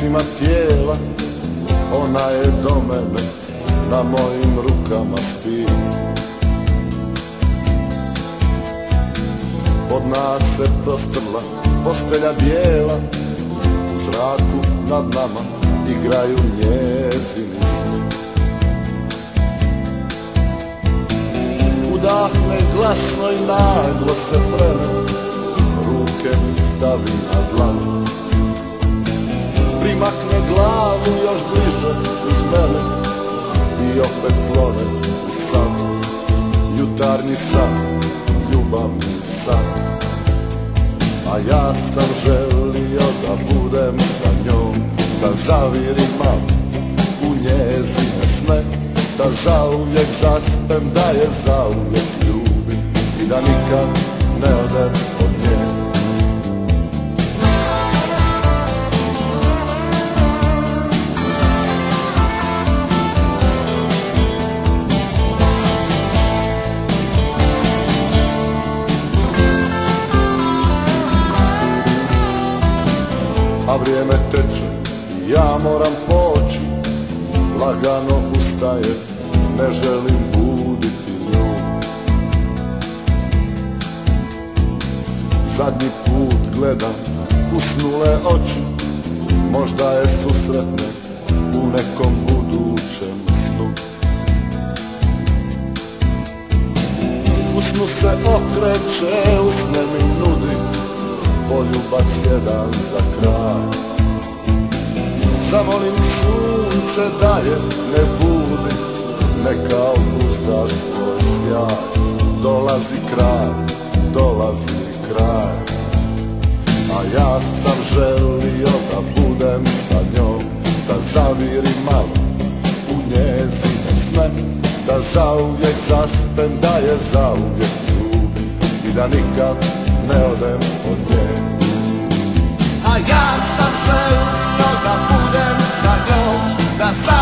mirisima tijela, ona je do mene, na mojim rukama spi. Od nas se prostrla postelja bijela, u zraku nad nama igraju njezini sni. Udahne glasno i naglo se prene, ruke mi stavi na dlanu. Primakne glavu još bliže uz mene i opet klone u san. Jutarnji san, ljubavni san. A ja sam želio da budem sa njom, da zavirim malo u njezine sne, da zauvijek zaspem, da je zauvijek ljubim i da nikad ne odem od nje. A vrijeme teče i ja moram poći, lagano ustaje, ne želim buditi nju. Zadnji put gledam usnule oči, možda je susretne u nekom budućem snu. U snu se okreće, usne mi nudi poljubac jedan za kraj. Zamolim sunce da je ne budi, neka obuzda svoj sjaj. Dolazi kraj, dolazi kraj. A ja sam želio da budem sa njom, da zavirim malo u njezine sne, da zauvijek zaspem, da je zauvijek ljubim i da nikad ne odem od nje. A ja sam želio da budem sa njom, da